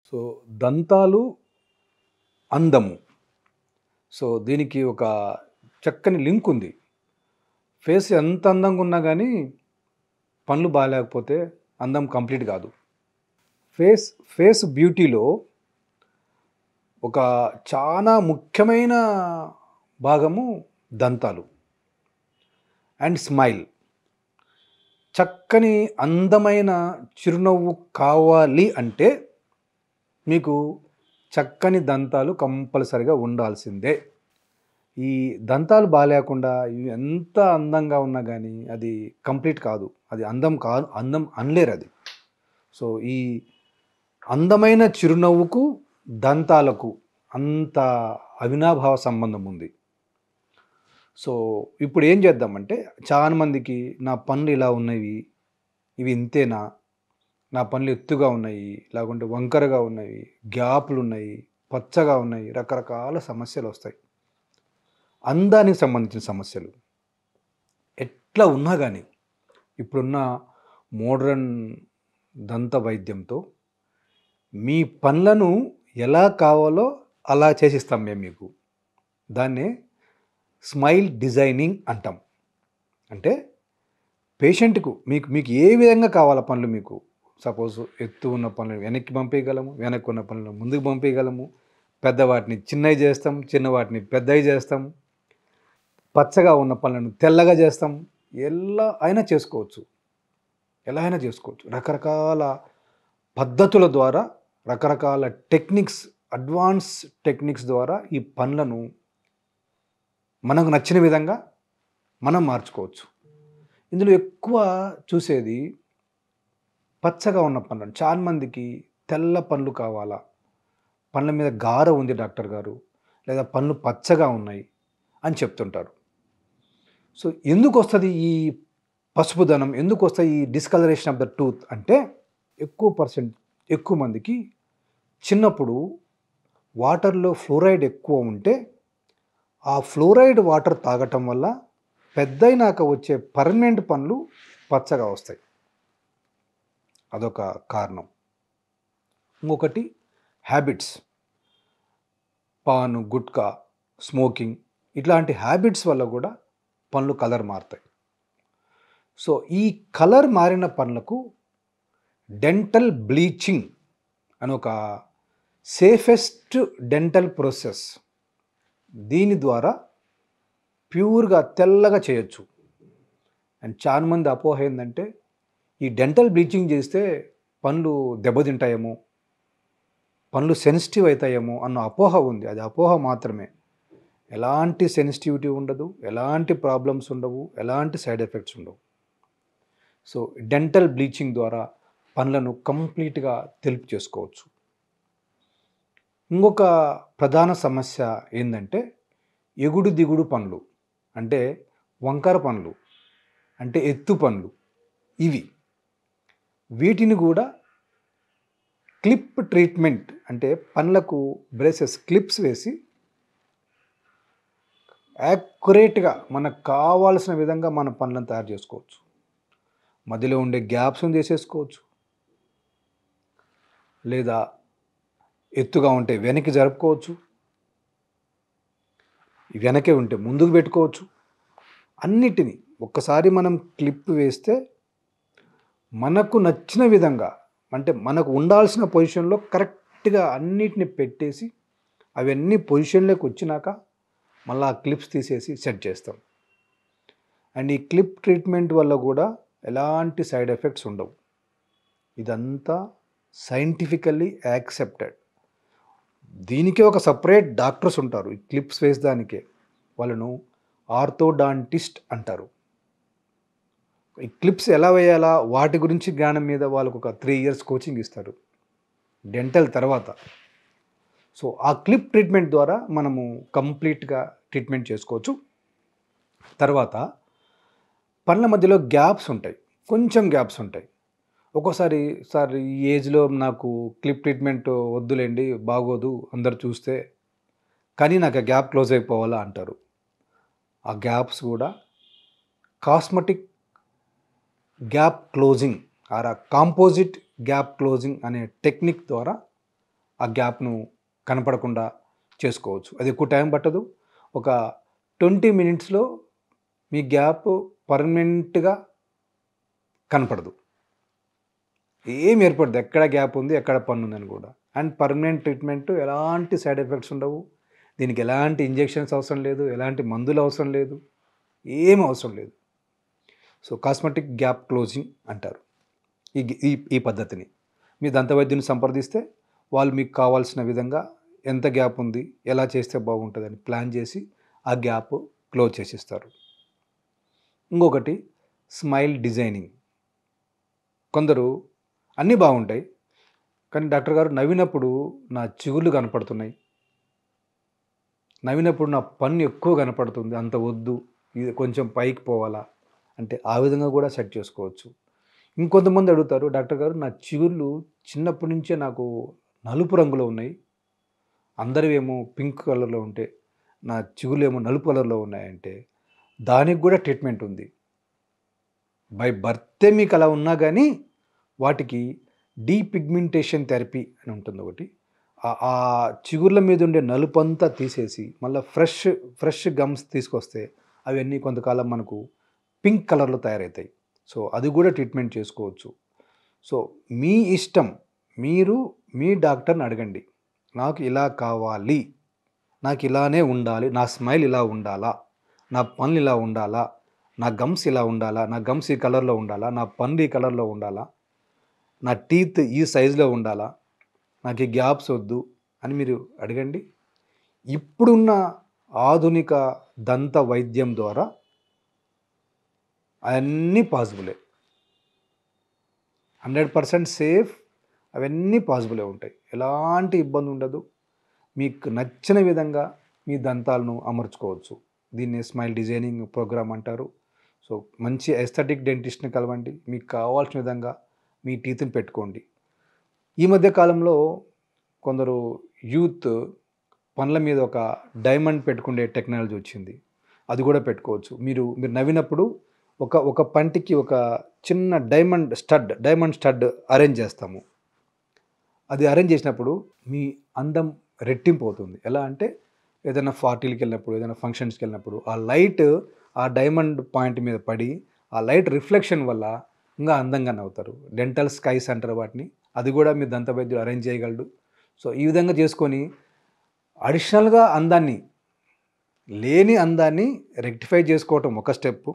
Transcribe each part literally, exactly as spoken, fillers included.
So దంతాలు అందము. So దీనికి ఒక చక్కని లింక్ ఉంది. ఫేస్ ఎంత అందంగా ఉన్నా కానీ పనులు బాగాలేకపోతే అందం కంప్లీట్ కాదు. ఫేస్ ఫేస్ బ్యూటీలో ఒక చాలా ముఖ్యమైన భాగము దంతాలు అండ్ స్మైల్. చక్కని అందమైన చిరునవ్వు కావాలి అంటే మీకు చక్కని దంతాలు కంపల్సరిగా ఉండాల్సిందే. ఈ దంతాలు బాగాలేకుండా ఎంత అందంగా ఉన్నా కానీ అది కంప్లీట్ కాదు, అది అందం కాదు, అందం అనలేరు అది. సో ఈ అందమైన చిరునవ్వుకు దంతాలకు అంత అవినాభావ సంబంధం ఉంది. సో ఇప్పుడు ఏం చేద్దామంటే, చాలామందికి నా పనులు ఇలా ఉన్నవి, ఇవి ఇంతేనా, నా పనులు ఎత్తుగా ఉన్నాయి, లేకుంటే వంకరగా ఉన్నాయి, గ్యాప్లు ఉన్నాయి, పచ్చగా ఉన్నాయి, రకరకాల సమస్యలు వస్తాయి. అందానికి సంబంధించిన సమస్యలు ఎట్లా ఉన్నా కానీ ఇప్పుడున్న మోడ్రన్ దంత వైద్యంతో మీ పనులను ఎలా కావాలో అలా చేసిస్తాం మేము మీకు. దాన్నే స్మైల్ డిజైనింగ్ అంటాం. అంటే పేషెంట్కు మీకు మీకు ఏ విధంగా కావాల పనులు, మీకు సపోజ్ ఎత్తు ఉన్న పనులు వెనక్కి పంపేయగలము, వెనక్కి ఉన్న పనులు ముందుకు పంపేయగలము, పెద్దవాటిని చిన్నవి చేస్తాం, చిన్నవాటిని పెద్దవి చేస్తాం, పచ్చగా ఉన్న పనులను తెల్లగా చేస్తాం. ఎలా అయినా చేసుకోవచ్చు, ఎలా అయినా చేసుకోవచ్చు. రకరకాల పద్ధతుల ద్వారా, రకరకాల టెక్నిక్స్, అడ్వాన్స్ టెక్నిక్స్ ద్వారా ఈ పనులను మనకు నచ్చిన విధంగా మనం మార్చుకోవచ్చు. ఇందులో ఎక్కువ చూసేది పచ్చగా ఉన్న పనులను. చాలామందికి తెల్ల పనులు కావాలా, పనుల మీద గార ఉంది డాక్టర్ గారు, లేదా పనులు పచ్చగా ఉన్నాయి అని చెప్తుంటారు. సో ఎందుకు వస్తుంది ఈ పసుపుదనం, ఎందుకు వస్తుంది ఈ డిస్కలరేషన్ ఆఫ్ ద టూత్ అంటే, ఎక్కువ పర్సెంట్ ఎక్కువ మందికి చిన్నప్పుడు వాటర్లో ఫ్లోరైడ్ ఎక్కువ ఉంటే ఆ ఫ్లోరైడ్ వాటర్ తాగటం వల్ల పెద్దయినాక వచ్చే పర్మనెంట్ పనులు పచ్చగా వస్తాయి. అదొక కారణం. ఇంకొకటి హ్యాబిట్స్, పాను, గుట్కా, స్మోకింగ్, ఇట్లాంటి హ్యాబిట్స్ వల్ల కూడా పనులు కలర్ మారుతాయి. సో ఈ కలర్ మారిన పనులకు డెంటల్ బ్లీచింగ్ అని ఒక సేఫెస్ట్ డెంటల్ ప్రాసెస్. దీని ద్వారా ప్యూర్గా తెల్లగా చేయొచ్చు. అండ్ చాలామంది అపోహ ఏంటంటే, ఈ డెంటల్ బ్లీచింగ్ చేస్తే పనులు దెబ్బతింటాయేమో, పనులు సెన్సిటివ్ అవుతాయేమో అన్న అపోహ ఉంది. అది అపోహ మాత్రమే. ఎలాంటి సెన్సిటివిటీ ఉండదు, ఎలాంటి ప్రాబ్లమ్స్ ఉండవు, ఎలాంటి సైడ్ ఎఫెక్ట్స్ ఉండవు. సో డెంటల్ బ్లీచింగ్ ద్వారా పనులను కంప్లీట్గా తెలుపు చేసుకోవచ్చు. ఇంకొక ప్రధాన సమస్య ఏంటంటే ఎగుడు దిగుడు పనులు, అంటే వంకర పనులు, అంటే ఎత్తు పనులు. ఇవి వీటిని కూడా క్లిప్ ట్రీట్మెంట్, అంటే పనులకు బ్రేసెస్ క్లిప్స్ వేసి యాక్యురేట్గా మనకు కావాల్సిన విధంగా మన పనులను తయారు చేసుకోవచ్చు. మధ్యలో ఉండే గ్యాప్స్ని తీసేసుకోవచ్చు, లేదా ఎత్తుగా ఉంటే వెనక్కి జరుపుకోవచ్చు, వెనకే ఉంటే ముందుకు పెట్టుకోవచ్చు. అన్నిటినీ ఒక్కసారి మనం క్లిప్ వేస్తే మనకు నచ్చిన విధంగా, అంటే మనకు ఉండాల్సిన పొజిషన్లో కరెక్ట్గా అన్నిటిని పెట్టేసి అవన్నీ పొజిషన్లోకి వచ్చినాక మళ్ళీ ఆ క్లిప్స్ తీసేసి సెట్ చేస్తాం. అండ్ ఈ క్లిప్ ట్రీట్మెంట్ వల్ల కూడా ఎలాంటి సైడ్ ఎఫెక్ట్స్ ఉండవు. ఇదంతా సైంటిఫికల్లీ యాక్సెప్టెడ్. దీనికే ఒక సపరేట్ డాక్టర్స్ ఉంటారు ఈ క్లిప్స్ వేసేదానికే. వాళ్ళను ఆర్థోడాంటిస్ట్ అంటారు. ఈ క్లిప్స్ ఎలా వేయాలా వాటి గురించి జ్ఞానం మీద వాళ్ళకు ఒక త్రీ ఇయర్స్ కోచింగ్ ఇస్తారు డెంటల్ తర్వాత. సో ఆ క్లిప్ ట్రీట్మెంట్ ద్వారా మనము కంప్లీట్గా ట్రీట్మెంట్ చేసుకోవచ్చు. తర్వాత పళ్ళ మధ్యలో గ్యాప్స్ ఉంటాయి, కొంచెం గ్యాప్స్ ఉంటాయి. ఒక్కోసారి సార్ ఈ ఏజ్లో నాకు క్లిప్ ట్రీట్మెంట్ వద్దులేండి, బాగోదు అందరు చూస్తే, కానీ నాకు ఆ గ్యాప్ క్లోజ్ అయిపోవాలా అంటారు. ఆ గ్యాప్స్ కూడా cosmetic gap closing or composite gap closing అనే టెక్నిక్ ద్వారా ఆ గ్యాప్ను కనపడకుండా చేసుకోవచ్చు. అది ఎక్కువ టైం పట్టదు. ఒక ట్వంటీ మినిట్స్‌లో మీ గ్యాప్ పర్మనెంట్‌గా కనపడదు. ఏమి ఏర్పడదు. ఎక్కడ గ్యాప్ ఉంది, ఎక్కడ పన్నుందని కూడా. అండ్ పర్మనెంట్ ట్రీట్మెంట్ ఎలాంటి సైడ్ ఎఫెక్ట్స్ ఉండవు. దీనికి ఎలాంటి ఇంజెక్షన్స్ అవసరం లేదు. ఎలాంటి మందులు అవసరం లేదు. ఏమి అవసరం లేదు. సో కాస్మెటిక్ గ్యాప్ క్లోజింగ్ అంటారు ఈ ఈ ఈ పద్ధతిని. మీ దంతవైద్యుని సంప్రదిస్తే వాళ్ళు మీకు కావాల్సిన విధంగా ఎంత గ్యాప్ ఉంది, ఎలా చేస్తే బాగుంటుందని ప్లాన్ చేసి ఆ గ్యాప్ క్లోజ్ చేసిస్తారు. ఇంకొకటి స్మైల్ డిజైనింగ్. కొందరు అన్నీ బాగుంటాయి, కానీ డాక్టర్ గారు నవ్వినప్పుడు నా చిగుళ్ళు కనపడుతున్నాయి, నవ్వినప్పుడు నా పన్ను ఎక్కువ కనపడుతుంది, అంత వద్దు, ఇది కొంచెం పైకి పోవాలా అంటే ఆ విధంగా కూడా సెట్ చేసుకోవచ్చు. ఇంకొంతమంది అడుగుతారు, డాక్టర్ గారు నా చిగుళ్ళు చిన్నప్పటి నుంచే నాకు నలుపు రంగులో ఉన్నాయి, అందరివేమో పింక్ కలర్లో ఉంటే నా చిగుళ్ళు ఏమో నలుపు కలర్లో ఉన్నాయంటే దానికి కూడా ట్రీట్మెంట్ ఉంది. బై బర్తే మీకు అలా ఉన్నా కానీ వాటికి డీపిగ్మెంటేషన్ థెరపీ అని ఉంటుంది ఒకటి. ఆ చిగుర్ల మీద ఉండే నలుపంతా తీసేసి మళ్ళీ ఫ్రెష్ ఫ్రెష్ గమ్స్ తీసుకొస్తే అవన్నీ కొంతకాలం మనకు పింక్ కలర్లో తయారవుతాయి. సో అది కూడా ట్రీట్మెంట్ చేసుకోవచ్చు. సో మీ ఇష్టం, మీరు మీ డాక్టర్ని అడగండి, నాకు ఇలా కావాలి, నాకు ఇలానే ఉండాలి, నా స్మైల్ ఇలా ఉండాలా, నా పనులు ఇలా ఉండాలా, నా గమ్స్ ఇలా ఉండాలా, నా గమ్స్ ఈ కలర్లో ఉండాలా, నా పన్ను ఈ కలర్లో ఉండాలా, నా టీత్ ఈ సైజులో ఉండాలా, నాకు ఈ గ్యాప్స్ వద్దు అని మీరు అడగండి. ఇప్పుడున్న ఆధునిక దంత వైద్యం ద్వారా అవన్నీ పాసిబులే, హండ్రెడ్ పర్సెంట్ సేఫ్. అవన్నీ పాసిబులే ఉంటాయి, ఎలాంటి ఇబ్బంది ఉండదు. మీకు నచ్చిన విధంగా మీ దంతాలను అమర్చుకోవచ్చు. దీన్ని స్మైల్ డిజైనింగ్ ప్రోగ్రామ్ అంటారు. సో మంచి ఎస్థెటిక్ డెంటిస్ట్ని కలవండి, మీకు కావాల్సిన విధంగా మీ టీత్ని పెట్టుకోండి. ఈ మధ్య కాలంలో కొందరు యూత్ పనుల మీద ఒక డైమండ్ పెట్టుకునే టెక్నాలజీ వచ్చింది, అది కూడా పెట్టుకోవచ్చు. మీరు మీరు నవ్వినప్పుడు ఒక ఒక పంటికి ఒక చిన్న diamond stud diamond stud arrange చేస్తాము. అది అరేంజ్ చేసినప్పుడు మీ అందం రెట్టింపు అవుతుంది. ఎలా అంటే ఏదైనా పార్టీలకు వెళ్ళినప్పుడు, ఏదైనా ఫంక్షన్స్కి వెళ్ళినప్పుడు ఆ లైట్ ఆ డైమండ్ పాయింట్ మీద పడి ఆ లైట్ రిఫ్లెక్షన్ వల్ల ఇంకా అందంగా నవ్వుతారు. డెంటల్ స్కైస్ అంటారు వాటిని. అది కూడా మీ దంత వైద్యుడు అరేంజ్ చేయగలడు. సో ఈ విధంగా చేసుకొని అడిషనల్గా అందాన్ని, లేని అందాన్ని రెక్టిఫై చేసుకోవటం ఒక స్టెప్పు.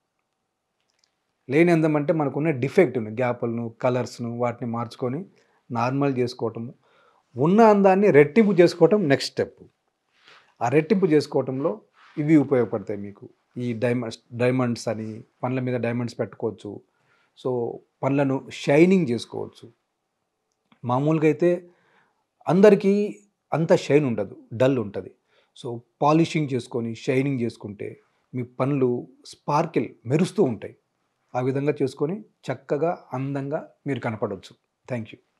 లేని అందం అంటే మనకున్న డిఫెక్ట్ను, గ్యాపులను, కలర్స్ను వాటిని మార్చుకొని నార్మల్ చేసుకోవటము. ఉన్న అందాన్ని రెట్టింపు చేసుకోవటం నెక్స్ట్ స్టెప్. ఆ రెట్టింపు చేసుకోవటంలో ఇవి ఉపయోగపడతాయి మీకు. ఈ డైమండ్స్ డైమండ్స్ అని పండ్ల మీద డైమండ్స్ పెట్టుకోవచ్చు. సో పండ్లను షైనింగ్ చేసుకోవచ్చు. మామూలుగా అయితే అందరికీ అంత షైన్ ఉండదు, డల్ ఉంటుంది. సో పాలిషింగ్ చేసుకొని షైనింగ్ చేసుకుంటే మీ పనులు స్పార్కిల్ మెరుస్తూ ఉంటాయి. ఆ విధంగా చేసుకొని చక్కగా అందంగా మీరు కనపడవచ్చు. Thank you.